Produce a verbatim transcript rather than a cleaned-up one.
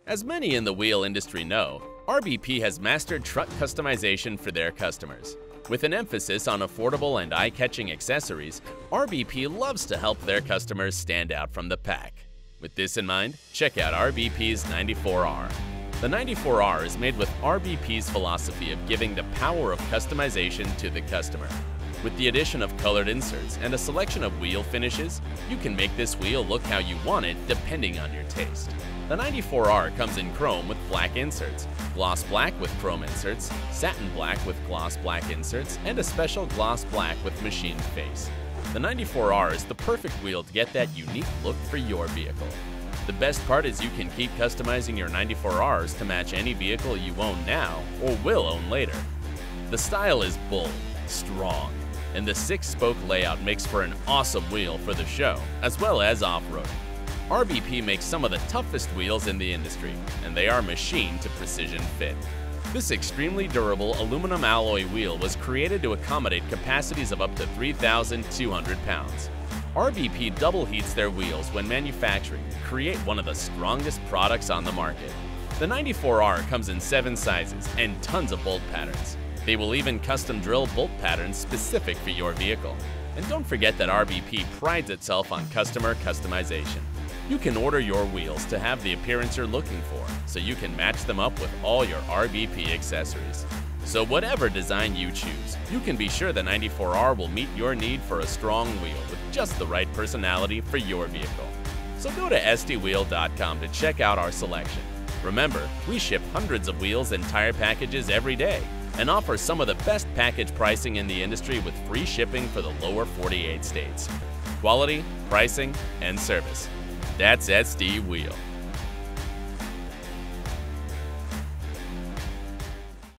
As many in the wheel industry know, R B P has mastered truck customization for their customers. With an emphasis on affordable and eye-catching accessories, R B P loves to help their customers stand out from the pack. With this in mind, check out R B P's ninety-four R. The ninety-four R is made with R B P's philosophy of giving the power of customization to the customer. With the addition of colored inserts and a selection of wheel finishes, you can make this wheel look how you want it depending on your taste. The ninety-four R comes in chrome with black inserts, gloss black with chrome inserts, satin black with gloss black inserts, and a special gloss black with machined face. The ninety-four R is the perfect wheel to get that unique look for your vehicle. The best part is you can keep customizing your ninety-four Rs to match any vehicle you own now or will own later. The style is bold, strong, and the six-spoke layout makes for an awesome wheel for the show, as well as off-roading. R B P makes some of the toughest wheels in the industry, and they are machined to precision fit. This extremely durable aluminum alloy wheel was created to accommodate capacities of up to three thousand two hundred pounds. R B P double heats their wheels when manufacturing to create one of the strongest products on the market. The ninety-four R comes in seven sizes and tons of bolt patterns. They will even custom drill bolt patterns specific for your vehicle. And don't forget that R B P prides itself on customer customization. You can order your wheels to have the appearance you're looking for, so you can match them up with all your R B P accessories. So whatever design you choose, you can be sure the ninety-four R will meet your need for a strong wheel with just the right personality for your vehicle. So go to S T wheel dot com to check out our selection. Remember, we ship hundreds of wheels and tire packages every day and offer some of the best package pricing in the industry with free shipping for the lower forty-eight states. Quality, pricing, and service. That's S T Wheel.